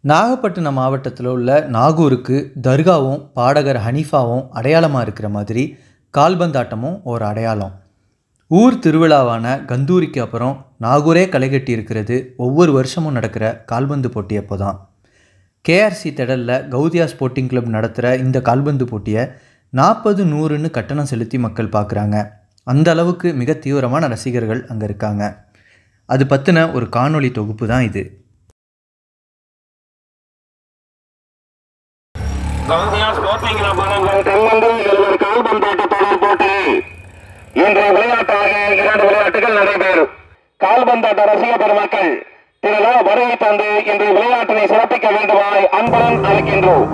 நாகப்பட்டினம் மாவட்டத்தில் உள்ள நாகூருக்கு தர்காவும் பாடகர் ஹனீஃபாவும் அடையாளமாக இருக்கிற மாதிரி கால்பந்தாட்டமும் ஒரு அடையாளம். ஊர் திருவிழாவான கந்தூரிக்கு அப்புறம் நாகூரே களைகட்டி இருக்கிறது ஒவ்வொரு வருஷமும் நடக்கிற கால்பந்து போட்டி அப்போ தான். கேஆர்சி திடலில் கௌதியா ஸ்போர்ட்டிங் கிளப் நடத்துகிற இந்த கால்பந்து போட்டியை 40-100ன்னு கட்டணம் செலுத்தி மக்கள் பார்க்குறாங்க. அந்த அளவுக்கு மிக தீவிரமான ரசிகர்கள் அங்கே இருக்காங்க. அது பற்றின ஒரு காணொளி தொகுப்பு தான் இது. கௌதியா ஸ்போர்ட்டிங் கிளப் வழங்கும் தென்மண்டல் கால்பந்தாட்ட தொடர் போட்டி. இன்றைய விளையாட்டாக 2 விளையாட்டுகள் நடைபெறும். கால்பந்தாட்ட ரசிக பெருமக்கள் திரளாக வருகை தந்து இன்றைய விளையாட்டினை சிறப்பிக்க வேண்டுமாய் அன்புடன் அழைக்கின்றோம்.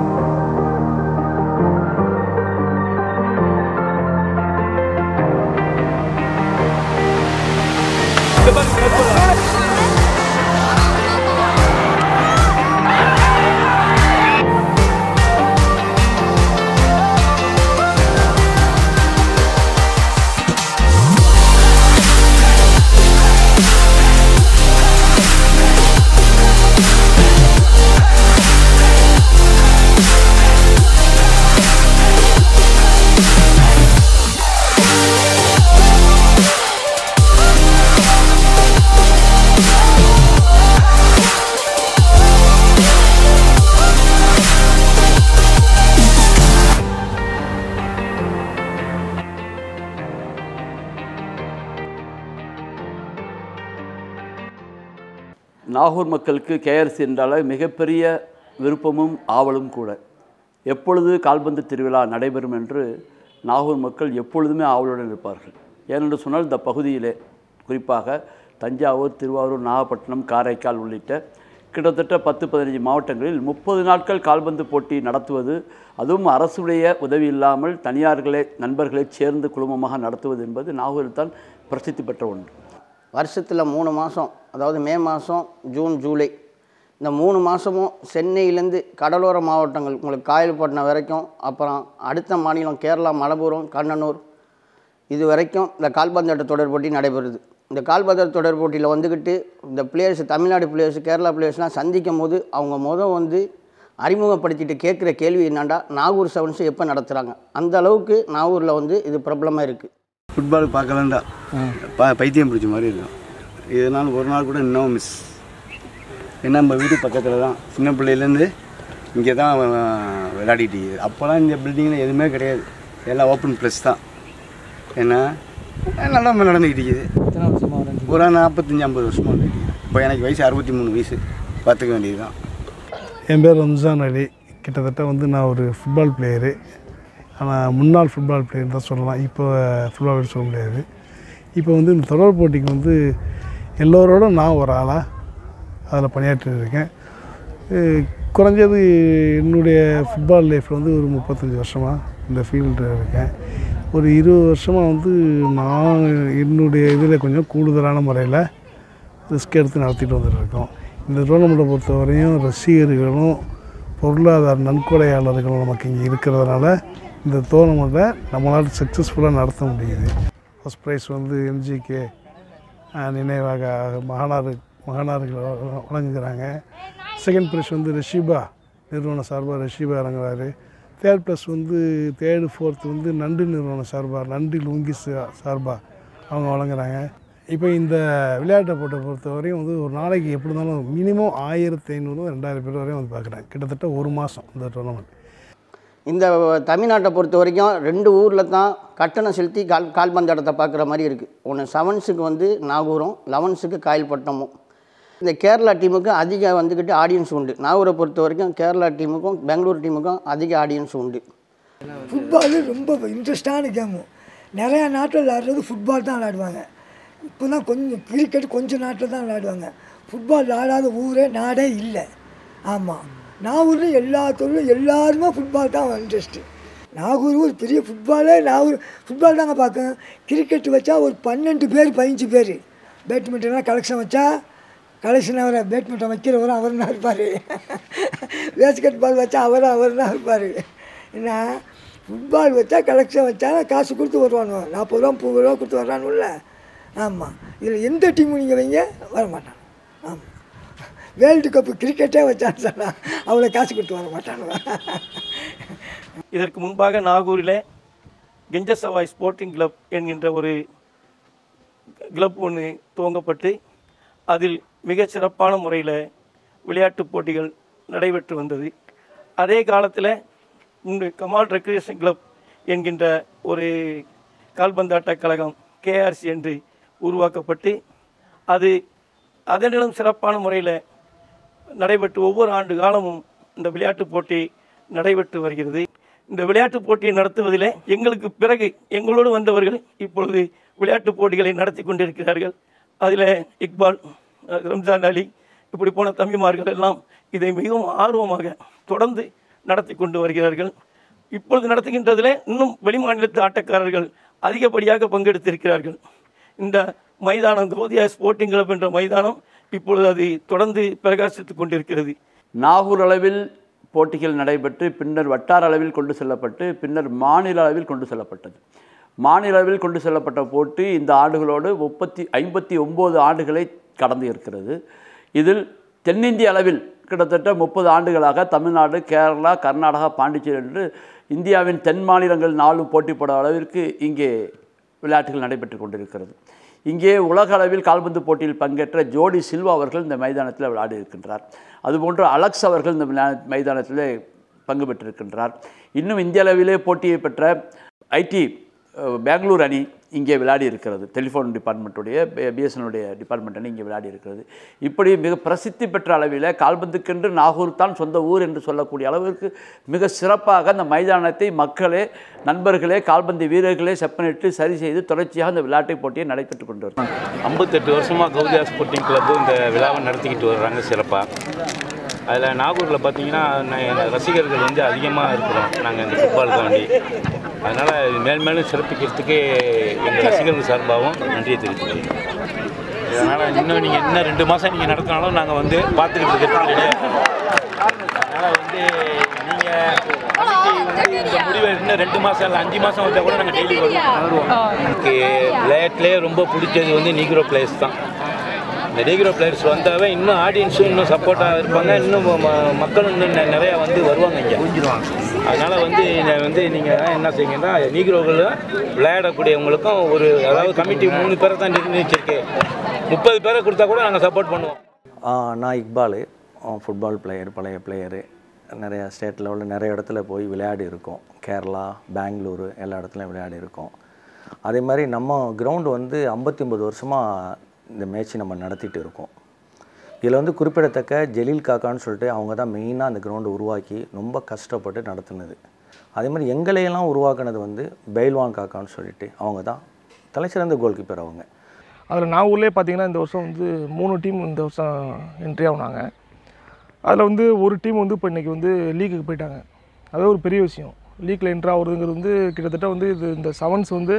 நாகூர் மக்களுக்கு கேஆர்சி என்றால் மிகப்பெரிய விருப்பமும் ஆவலும் கூட. எப்பொழுது கால்பந்து திருவிழா நடைபெறும் என்று நாகூர் மக்கள் எப்பொழுதுமே ஆவலுடன் இருப்பார்கள். ஏனென்று சொன்னால் இந்த பகுதியிலே குறிப்பாக தஞ்சாவூர், திருவாரூர், நாகப்பட்டினம், காரைக்கால் உள்ளிட்ட கிட்டத்தட்ட 10-15 மாவட்டங்களில் 30 நாட்கள் கால்பந்து போட்டி நடத்துவது, அதுவும் அரசுடைய உதவி இல்லாமல் தனியார்களே நண்பர்களே சேர்ந்து குழுமமாக நடத்துவது என்பது நாகூரில் தான் பிரசித்தி பெற்ற ஒன்று. வருஷத்தில் 3 மாதம், அதாவது மே மாதம், ஜூன், ஜூலை, இந்த 3 மாதமும் சென்னையிலேருந்து கடலோர மாவட்டங்கள் உங்களுக்கு காயல்பட்டினம் வரைக்கும், அப்புறம் அடுத்த மாநிலம் கேரளா, மலப்புரம், கண்ணனூர், இது வரைக்கும் இந்த கால்பந்தாட்ட தொடர் போட்டி நடைபெறுது. இந்த கால்பந்தாட்ட தொடர் போட்டியில் வந்துக்கிட்டு இந்த பிளேயர்ஸ், தமிழ்நாடு பிளேயர்ஸ், கேரளா பிளேயர்ஸ்லாம் சந்திக்கும் போது அவங்க அறிமுகப்படுத்திட்டு கேட்குற கேள்வி என்னென்னா, நாகூர் செவன்ஸ் எப்போ நடத்துகிறாங்க. அந்த அளவுக்கு நாகூரில் இது பிரபலமாக இருக்குது. ஃபுட்பால் பார்க்கலான்டா பைத்தியம் பிடிச்ச மாதிரி இருக்கும். இதனால் ஒரு நாள் கூட இன்னும் மிஸ். ஏன்னா நம்ம வீடு பக்கத்தில் தான், சின்ன பிள்ளையிலேருந்து இங்கே தான் விளையாடிட்டு இருக்குது. அப்போல்லாம் இந்த பில்டிங்கில் எதுவுமே கிடையாது, எல்லாம் ஓப்பன் ப்ளஸ் தான். ஏன்னா நல்லா நடந்துக்கிட்டு இருக்குது. ஒரு 45-50 வருஷமாக வந்துருக்கு. இப்போ எனக்கு வயசு 63 வயசு, பார்த்துக்க வேண்டியது தான். என் பேர் ரம்ஜான் அலி. கிட்டத்தட்ட நான் ஒரு ஃபுட்பால் பிளேயரு. ஆனால் முன்னாள் ஃபுட்பால் பிளேயர் தான் சொல்லலாம், இப்போ ஃபுட்பால் பிளேயர் சொல்ல முடியாது. இப்போ இந்த தொடர் போட்டிக்கு எல்லோரோட நான் ஒரு ஆளாக அதில் பணியாற்றிருக்கேன். குறைஞ்சது என்னுடைய ஃபுட்பால் லைஃப்பில் ஒரு 35 வருஷமாக இந்த ஃபீல்டில் இருக்கேன். ஒரு 20 வருஷமாக நான் என்னுடைய இதில் கொஞ்சம் கூடுதலான முறையில் ரிஸ்க் எடுத்து நடத்திட்டு வந்துட்டுருக்கோம். இந்த டோர்னமெண்ட்டை பொறுத்தவரையும் ரசிகர்களும் பொருளாதார நன்கொடையாளர்களும் நமக்கு இங்கே இருக்கிறதுனால இந்த டோர்னமெண்ட்டை நம்மளால் சக்ஸஸ்ஃபுல்லாக நடத்த முடியுது. ஃபஸ்ட் ப்ரைஸ் எம்ஜிகே நினைவாக மகனார்கள் வழங்குகிறாங்க. செகண்ட் ப்ரைஸ் ரஷீபா நிறுவன சார்பாக ரஷீபா இறங்குறாரு. தேர்ட் ப்ளஸ் தேர்டு ஃபோர்த்து நண்டு நிறுவன சார்பாக நண்டு லுங்கி சார்பாக அவங்க வழங்குறாங்க. இப்போ இந்த விளையாட்டை பொறுத்தவரையும் ஒரு நாளைக்கு எப்படி இருந்தாலும் மினிமம் 1500-2000 பேர் வரையும் பார்க்குறாங்க. கிட்டத்தட்ட ஒரு மாதம் இந்த டோர்னமெண்ட். இந்த தமிழ்நாட்டை பொறுத்த வரைக்கும் 2 ஊரில் தான் கட்டணம் செலுத்தி கால்பந்தாட்டத்தை பார்க்குற மாதிரி இருக்குது. ஒன்று செவன்ஸுக்கு நாகூரும், 11க்கு காயல்பட்டினமும். இந்த கேரளா டீமுக்கு அதிக ஆடியன்ஸ் உண்டு. நாகூரை பொறுத்த வரைக்கும் கேரளா டீமுக்கும் பெங்களூர் டீமுக்கும் அதிக ஆடியன்ஸ் உண்டு. ஃபுட்பாலு ரொம்ப இன்ட்ரெஸ்டான கேமு. நிறையா நாட்டில் விளையாடுறது ஃபுட்பால் தான் விளையாடுவாங்க. இப்போ தான் கொஞ்சம் கிரிக்கெட் கொஞ்சம் நாட்டில் தான் விளையாடுவாங்க. ஃபுட்பால் விளையாடாத ஊரே நாடே இல்லை. ஆமாம், நாகூரில் எல்லா தொழிலும் எல்லாருமே ஃபுட்பால் தான் இன்ட்ரெஸ்ட்டு. நாகூர் ஒரு பெரிய ஃபுட்பாலே, நாகூர் ஃபுட்பால் தாங்க பார்க்கணும். கிரிக்கெட் வச்சா ஒரு 12 பேர் 15 பேர். பேட்மிண்டன்லாம் கலெக்ஷன் வச்சா கலெக்ஷன் அவரை பேட்மிண்டன் வைக்கிறவரும் அவர் தான் இருப்பார். பேஸ்கெட் பால் வச்சா அவர் தான் இருப்பார். ஏன்னா ஃபுட்பால் வச்சா கலெக்ஷன் வச்சா காசு கொடுத்து வருவானு, 40 ரூபா 30 ரூபா கொடுத்து வர்றானுல்ல. ஆமாம், இதில் எந்த டீமும் நீங்கள் வைங்க வர மாட்டான். ஆமாம், வேர்ல்டு கப்பு கிரிக்கெட்டே வச்சான்னு சொன்னால் அவ்வளோ காசு கொடுத்து வர மாட்டானுவேன். இதற்கு முன்பாக நாகூரில் கெஞ்சசவாய் ஸ்போர்ட்டிங் கிளப் என்கின்ற ஒரு கிளப் ஒன்று துவங்கப்பட்டு அதில் மிகச் சிறப்பான முறையில் விளையாட்டுப் போட்டிகள் நடைபெற்று வந்தது. அதே காலத்தில் இந்த கமால் ரெக்ரியேஷன் கிளப் என்கின்ற ஒரு கால்பந்தாட்ட கழகம் கேஆர்சி என்று உருவாக்கப்பட்டு அது அதனிடம் சிறப்பான முறையில் நடைபெற்று ஒவ்வொரு ஆண்டு காலமும் இந்த விளையாட்டுப் போட்டி நடைபெற்று வருகிறது. இந்த விளையாட்டுப் போட்டியை நடத்துவதில் எங்களுக்கு பிறகு எங்களோடு வந்தவர்கள் இப்பொழுது விளையாட்டுப் போட்டிகளை நடத்தி கொண்டிருக்கிறார்கள். அதில் இக்பால், ரம்ஜான் அலி இப்படி போன தம்பிமார்கள் எல்லாம் இதை மிகவும் ஆர்வமாக தொடர்ந்து நடத்தி கொண்டு வருகிறார்கள். இப்பொழுது நடத்துகின்றதில் இன்னும் வெளிமாநிலத்து ஆட்டக்காரர்கள் அதிகப்படியாக பங்கெடுத்திருக்கிறார்கள். இந்த மைதானம் கோதியா ஸ்போர்ட்டிங் கிளப் என்ற மைதானம் இப்பொழுது அது தொடர்ந்து பிரகாசித்து கொண்டிருக்கிறது. நாகூர் அளவில் போட்டிகள் நடைபெற்று பின்னர் வட்டார அளவில் கொண்டு செல்லப்பட்டு பின்னர் மாநில அளவில் கொண்டு செல்லப்பட்டது. மாநில அளவில் கொண்டு செல்லப்பட்ட போட்டி இந்த ஆண்டுகளோடு 59 ஆண்டுகளை கடந்து இருக்கிறது. இதில் தென்னிந்திய அளவில் கிட்டத்தட்ட 30 ஆண்டுகளாக தமிழ்நாடு, கேரளா, கர்நாடகா, பாண்டிச்சேரி என்று இந்தியாவின் தென் மாநிலங்கள் 4 போட்டி போட அளவிற்கு இங்கே விளையாட்டுகள் நடைபெற்று கொண்டிருக்கிறது. இங்கே உலக அளவில் கால்பந்து போட்டியில் பங்கேற்ற ஜோடி சில்வா அவர்கள் இந்த மைதானத்தில் விளையாடி இருக்கின்றார். அதுபோன்று அலெக்ஸ் அவர்கள் இந்த மைதானத்தில் பங்கு பெற்றிருக்கின்றார். இன்னும் இந்திய அளவிலே போட்டியை பெற்ற ஐடி பெங்களூர் அணி இங்கே விளையாடி இருக்கிறது. டெலிஃபோன் டிபார்ட்மெண்ட்டுடைய பிஎஸ்என்எல்லுடைய டிபார்ட்மெண்ட் அணி இங்கே விளையாடி இருக்கிறது. இப்படி மிக பிரசித்தி பெற்ற அளவில் கால்பந்துக்கென்று நாகூர் தான் சொந்த ஊர் என்று சொல்லக்கூடிய அளவிற்கு மிக சிறப்பாக அந்த மைதானத்தை மக்களே, நண்பர்களே, கால்பந்து வீரர்களே செப்பனிட்டு சரி செய்து தொடர்ச்சியாக இந்த விளையாட்டு போட்டியை நடைபெற்று கொண்டு வருகிறாங்க. 58 வருஷமாக கௌதியா ஸ்போர்ட்டிங் கிளப்பு இந்த விழாவை நடத்திக்கிட்டு வர்றாங்க சிறப்பாக. அதில் நாகூரில் பார்த்தீங்கன்னா ரசிகர்கள் வந்து அதிகமாக இருக்கிறோம் நாங்கள் இந்த ஃபுட்பாலுக்கு வேண்டி. அதனால் மேலும் சிறப்பிக்கிறதுக்கு எங்கள் ரசிகர்கள் சார்பாகவும் நன்றியை தெரிவித்துக்கிறோம். அதனால் இன்னும் நீங்கள் இன்னும் 2 மாதம் நீங்கள் நடத்தினாலும் நாங்கள் வந்து பார்த்துக்கிட்டு இருக்கிறது ரெடியாக இருக்கோம். அதனால் வந்து நீங்கள் இந்த முடிவை இன்னும் 2 மாதம் இல்லை 5 மாதம் வந்தால் கூட நாங்கள் டெய்லி வருவோம். எனக்கு விளையாட்டுலேயே ரொம்ப பிடிச்சது வந்து நீக்ரோ பிளேயர்ஸ் தான். இந்த நீக்ரோ பிளேயர்ஸ் வந்தாவே இன்னும் ஆடியன்ஸும் இன்னும் சப்போர்ட்டாக இருப்பாங்க, இன்னும் மக்களும் இன்னும் நிறையா வந்து வருவாங்க இங்கே புரிஞ்சிருவாங்க. அதனால் வந்து நீங்கள் என்ன செய்யுங்கன்னா நீக்ரோகள் விளையாடக்கூடியவங்களுக்கும் ஒரு அதாவது கமிட்டி 3 பேரை தான் நிர்ணயிச்சிருக்கு, 30 பேரை கொடுத்தா கூட நாங்கள் சப்போர்ட் பண்ணுவோம். நான் இக்பால், ஃபுட்பால் பிளேயர், பழைய பிளேயரு. நிறையா ஸ்டேட் லெவலில் நிறைய இடத்துல போய் விளையாடி இருக்கோம். கேரளா, பெங்களூரு எல்லா இடத்துலையும் விளையாடி இருக்கோம். அதே மாதிரி நம்ம கிரவுண்டு வந்து 59 வருஷமாக இந்த மேட்ச் நம்ம நடத்திட்டு இருக்கோம். இதில் வந்து குறிப்பிடத்தக்க ஜலீல் காக்கான்னு சொல்லிட்டு அவங்க தான் மெயினாக அந்த கிரவுண்டை உருவாக்கி ரொம்ப கஷ்டப்பட்டு நடத்துனது. அதே மாதிரி எங்களையெல்லாம் உருவாக்குனது வந்து பெயில்வான் காக்கான்னு சொல்லிட்டு அவங்க தான் தலைச்சிறந்த கோல் கீப்பர் அவங்க. அதில் நான் ஊர்லேயே பார்த்தீங்கன்னா இந்த வருஷம் வந்து 3 டீம் இந்த வருஷம் என்ட்ரி ஆகுனாங்க. அதில் வந்து ஒரு டீம் வந்து இப்போ இன்றைக்கி வந்து லீக்குக்கு போயிட்டாங்க. அது ஒரு பெரிய விஷயம். லீக்கில் என்ட்ரி ஆகுறதுங்கிறது வந்து கிட்டத்தட்ட வந்து இந்த செவன்ஸ் வந்து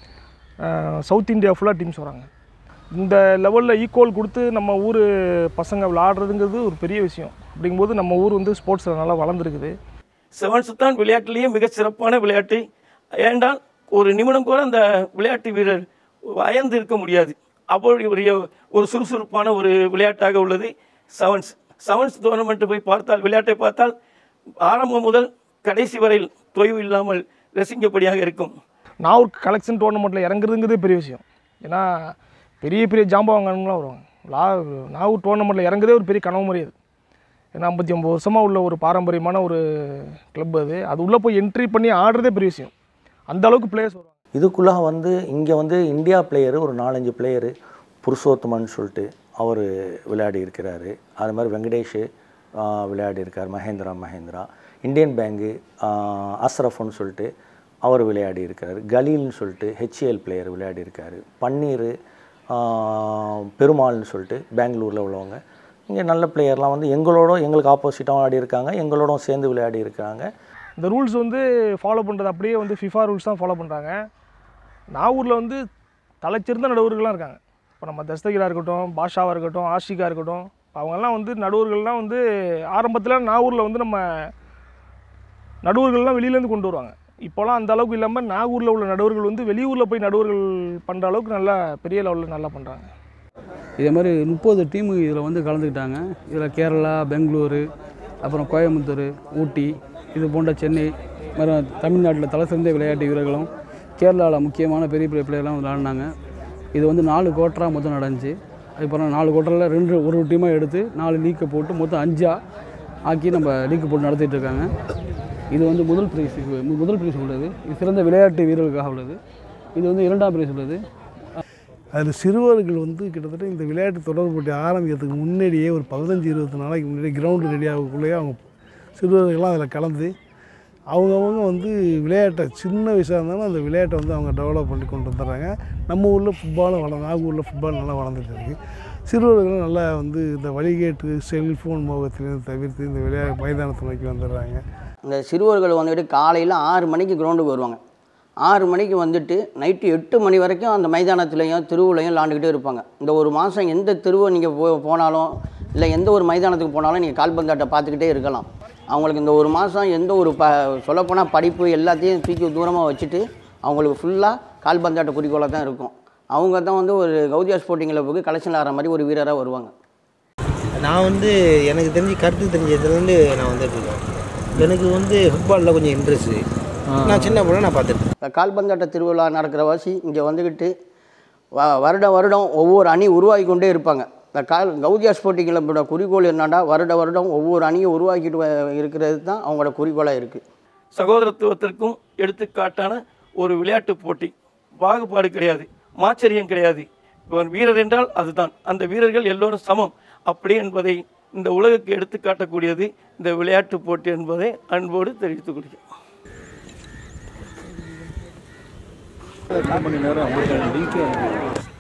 சவுத் இந்தியா ஃபுல்லாக டீம்ஸ் வராங்க. இந்த லெவலில் ஈக்குவல் கொடுத்து நம்ம ஊர் பசங்க விளையாடுறதுங்கிறது ஒரு பெரிய விஷயம். அப்படிங்கும்போது நம்ம ஊர் வந்து ஸ்போர்ட்ஸில் நல்லா வளர்ந்துருக்குது. செவன்ஸ் தான் விளையாட்டுலேயே மிகச் சிறப்பான விளையாட்டு. ஏனென்றால் ஒரு நிமிடம் கூட அந்த விளையாட்டு வீரர் அயர்ந்து இருக்க முடியாது. அப்படி ஒரு சுறுசுறுப்பான ஒரு விளையாட்டாக உள்ளது செவன்ஸ். செவன்ஸ் டோர்னமெண்ட்டு போய் பார்த்தால், விளையாட்டை பார்த்தால் ஆரம்பம் முதல் கடைசி வரையில் தொய்வு இல்லாமல் ரசிக்கப்படியாக இருக்கும். நாகூர் கலெக்ஷன் டோர்னமெண்ட்டில் இறங்குறதுங்கிறதே பெரிய விஷயம். ஏன்னா பெரிய பெரிய ஜாம்பவாங்கலாம் வருவாங்க. நாகூர் டோர்னமெண்ட்டில் இறங்குறதே ஒரு பெரிய கனவு மாதிரி அது. ஏன்னா 59 வருஷமாக உள்ள ஒரு பாரம்பரியமான ஒரு கிளப் அது. அது உள்ளே போய் என்ட்ரி பண்ணி ஆடுறதே பெரிய விஷயம். அந்த அளவுக்கு பிளேயர்ஸ் வருவாங்க. இதுக்குள்ளாக வந்து இங்கே வந்து இந்தியா பிளேயரு ஒரு 4-5 பிளேயரு, புருஷோத்தமன் சொல்லிட்டு அவர் விளையாடி இருக்கிறாரு. அது மாதிரி வெங்கடேஷ் விளையாடி இருக்கார், மகேந்திரா. இந்தியன் பேங்கு அஸ்ரஃப்னு சொல்லிட்டு அவர் விளையாடி இருக்கார். கலீல்னு சொல்லிட்டு ஹெச்ஏஎல் பிளேயர் விளையாடி இருக்கார். பன்னீர், பெருமாள்னு சொல்லிட்டு பெங்களூரில் உள்ளவங்க. இங்கே நல்ல பிளேயர்லாம் வந்து எங்களுக்கு ஆப்போசிட்டாகவும் விளையாடி இருக்காங்க, எங்களோட சேர்ந்து விளையாடி இருக்காங்க. இந்த ரூல்ஸ் வந்து ஃபாலோ பண்ணுறது அப்படியே வந்து ஃபிஃபா ரூல்ஸ் தான் ஃபாலோ பண்ணுறாங்க. நாகூரில் வந்து தலைச்சிறந்த நடுவர்கள்லாம் இருக்காங்க. இப்போ நம்ம தஸ்தகிரா இருக்கட்டும், பாஷாவாக இருக்கட்டும், ஆஷிகா இருக்கட்டும், அவங்கெல்லாம் வந்து நடுவர்கள்லாம் வந்து ஆரம்பத்தில் நாகூரில் வந்து நம்ம நடுவர்கள்லாம் வெளியிலேருந்து கொண்டு வருவாங்க. இப்போலாம் அந்த அளவுக்கு இல்லாமல் நாகூரில் உள்ள நடுவர்கள் வந்து வெளியூரில் போய் நடுவர்கள் பண்ணுற அளவுக்கு நல்லா பெரிய லெவலில் நல்லா பண்ணுறாங்க. இதே மாதிரி 30 டீமு இதில் வந்து கலந்துக்கிட்டாங்க. இதில் கேரளா, பெங்களூரு, அப்புறம் கோயம்புத்தூர், ஊட்டி, இது போன்ற சென்னை மற்றும் தமிழ்நாட்டில் தலை சிறந்த விளையாட்டு வீரர்களும் கேரளாவில் முக்கியமான பெரிய பெரிய பிளேயர்லாம் விளையாடினாங்க. இது வந்து 4 குவார்ட்டராக மொத்தம் நடந்துச்சு. அதுக்கப்புறம் 4 குவார்ட்டரில் ஒரு டீமாக எடுத்து 4 லீக்கை போட்டு மொத்தம் 5 ஆக்கி நம்ம லீக்கு போட்டு நடத்திட்டு இருக்காங்க. இது வந்து முதல் பிரைஸ் உள்ளது. இது சிறந்த விளையாட்டு வீரர்களுக்காக உள்ளது. இது வந்து 2ஆம் பிரைஸ் உள்ளது. அதில் சிறுவர்கள் வந்து கிட்டத்தட்ட இந்த விளையாட்டு தொடர் போட்டி ஆரம்பிக்கிறதுக்கு முன்னாடியே ஒரு 15-20 நாளைக்கு முன்னாடி கிரவுண்டு ரெடி ஆகக்குள்ளேயே அவங்க சிறுவர்கள்லாம் அதில் கலந்து அவங்கவுங்க வந்து விளையாட்டை சின்ன வயசாக இருந்தாலும் அந்த விளையாட்டை வந்து அவங்க டெவலப் பண்ணி கொண்டு வந்துடுறாங்க. நம்ம ஊரில் ஃபுட்பாலும் நாகூரில் ஃபுட்பால் நல்லா வளர்ந்துட்டு இருக்குது. சிறுவர்களும் நல்லா வந்து இந்த வழிகேட்டு செல்ஃபோன் மோகத்திலேருந்து தவிர்த்து இந்த மைதானத்தை நோக்கி வந்துடுறாங்க. இந்த சிறுவர்கள் வந்துட்டு காலையில் 6 மணிக்கு கிரவுண்டுக்கு வருவாங்க. 6 மணிக்கு வந்துட்டு நைட்டு 8 மணி வரைக்கும் அந்த மைதானத்துலேயும் தெருவுலையும் விளாண்டுக்கிட்டே இருப்பாங்க. இந்த ஒரு மாதம் எந்த தெருவை நீங்கள் போனாலும் இல்லை எந்த ஒரு மைதானத்துக்கு போனாலும் நீங்கள் கால்பந்தாட்டை பார்த்துக்கிட்டே இருக்கலாம். அவங்களுக்கு இந்த ஒரு மாதம் எந்த ஒரு சொல்லப்போனால் படிப்பு எல்லாத்தையும் தூக்கி தூரமாக வச்சுட்டு அவங்களுக்கு ஃபுல்லாக கால்பந்தாட்ட குறிக்கோளாக தான் இருக்கும். அவங்க தான் வந்து ஒரு கௌதியா ஸ்போர்ட்டிங் கிளப்புக்கு கலெக்ஷன் ஆகிற மாதிரி ஒரு வீரராக வருவாங்க. நான் வந்து எனக்கு தெரிஞ்சு கருத்து தெரிஞ்சதுலேருந்து நான் வந்துட்டுருக்கேன். எனக்கு வந்து ஃபுட்பாலில் கொஞ்சம் இன்ட்ரெஸ்ட்டு. நான் சின்ன பிள்ளை நான் பார்த்துருக்கேன். இந்த கால்பந்தாட்ட திருவிழா நடக்கிற வாசி இங்கே வந்துக்கிட்டு வருடம் ஒவ்வொரு அணி உருவாக்கி கொண்டே இருப்பாங்க. இந்த கௌதியா ஸ்போர்ட்டிங் கிளப்போட குறிக்கோள் என்னன்னா வருடம் ஒவ்வொரு அணியை உருவாக்கிட்டு இருக்கிறது தான் அவங்களோட குறிக்கோளாக இருக்குது. சகோதரத்துவத்திற்கும் எடுத்துக்காட்டான ஒரு விளையாட்டு போட்டி. பாகுபாடு கிடையாது, மாச்சரியம் கிடையாது. ஒரு வீரர் என்றால் அதுதான், அந்த வீரர்கள் எல்லோரும் சமம் அப்படி என்பதை இந்த உலகுக்கு எடுத்து காட்டக்கூடியது இந்த விளையாட்டு போட்டி என்பதை அன்போடு தெரிவித்துக் கொள்கிறேன். 1 மணி நேரம்